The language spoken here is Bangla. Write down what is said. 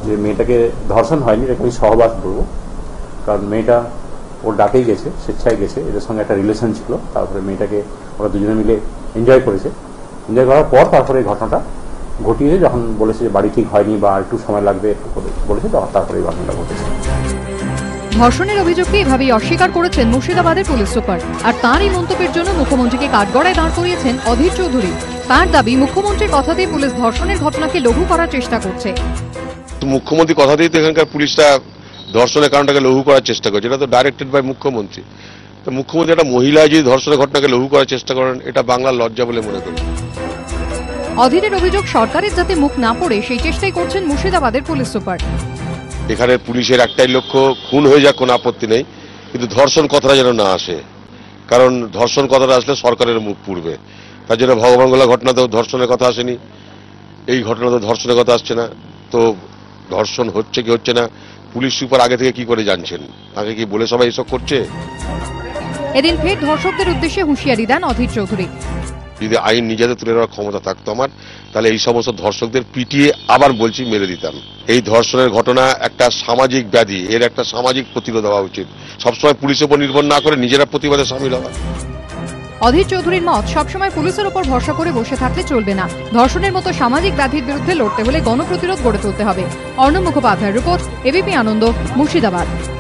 যে মেয়েটাকে ধর্ষণ হয়নি, এটাকে আমি সহবাস বলবো, কারণ মেয়েটা ওর ডাকেই গেছে, স্বেচ্ছায় গেছে, এদের সঙ্গে একটা রিলেশন ছিল। তারপরে মেয়েটাকে ওরা দুজনে মিলে এনজয় করেছে। এনজয় করার পর তারপরে এই ঘটনাটা ঘটিয়েছে, যখন বলেছে যে বাড়ি ঠিক হয়নি বা একটু সময় লাগবে একটু বলেছে, তারপরে এই ঘটনাটা ঘটেছে। ধর্ষণের অভিযোগকে এভাবেই অস্বীকার করেছেন মুর্শিদাবাদের পুলিশ সুপার। আর তাঁর এই মন্তব্যের জন্য মুখ্যমন্ত্রীকে কাঠগড়ায় দাঁড় করিয়েছেন অধীর চৌধুরী। তার দাবি, মুখ্যমন্ত্রীর কথাতেই পুলিশ ধর্ষণের ঘটনাকে লঘু করার চেষ্টা করছে। মুখ্যমন্ত্রী কথাতেই তো এখানকার পুলিশরা ধর্ষণের কারণটাকে লঘু করার চেষ্টা করছে, এটা তো ডাইরেক্টেড বাই মুখ্যমন্ত্রী। তো মুখ্যমন্ত্রী একটা মহিলা যদি ধর্ষণের ঘটনাকে লঘু করার চেষ্টা করেন, এটা বাংলার লজ্জা বলে মনে করি। অধীরের অভিযোগ, সরকারের যাতে মুখ না পড়ে সেই চেষ্টাই করছেন মুর্শিদাবাদের পুলিশ সুপার। এখানে পুলিশের একটাই লক্ষ্য, খুন হয়ে যাক কোনো আপত্তি নেই, কিন্তু ধর্ষণ কথাটা যেন না আসে, কারণ ধর্ষণ কথাটা আসলে সরকারের মুখ পুড়বে। তার জন্য ভগবানগোলা ঘটনাতেও ধর্ষণের কথা আসেনি, এই ঘটনাতেও ধর্ষণের কথা আসছে না। তো ধর্ষণ হচ্ছে কি হচ্ছে না, পুলিশ সুপার আগে থেকে কি করে জানছেন? আগে কি বলে সবাই এসব করছে? এদিন ফের ধর্ষকদের উদ্দেশ্যে হুঁশিয়ারি দেন অধীর চৌধুরী। যদি আইন নিজেদের তুলে নেওয়ার ক্ষমতা থাকতো আমার, তাহলে এই সমস্ত ধর্ষকদের পিটিয়ে আবার বলছি মেরে দিতাম। এই ধর্ষণের ঘটনা একটা সামাজিক ব্যাধি, এর একটা সামাজিক প্রতিরোধ হওয়া উচিত। সবসময় পুলিশের উপর নির্ভর না করে নিজেরা প্রতিবাদে সামিল হওয়া। অধীর চৌধুরীর মত, সবসময় পুলিশের উপর ভরসা করে বসে থাকলে চলবে না। ধর্ষণের মতো সামাজিক ব্যাধির বিরুদ্ধে লড়তে হলে গণপ্রতিরোধ গড়ে তুলতে হবে। অর্ণব মুখোপাধ্যায়ের রিপোর্ট, এবিপি আনন্দ, মুর্শিদাবাদ।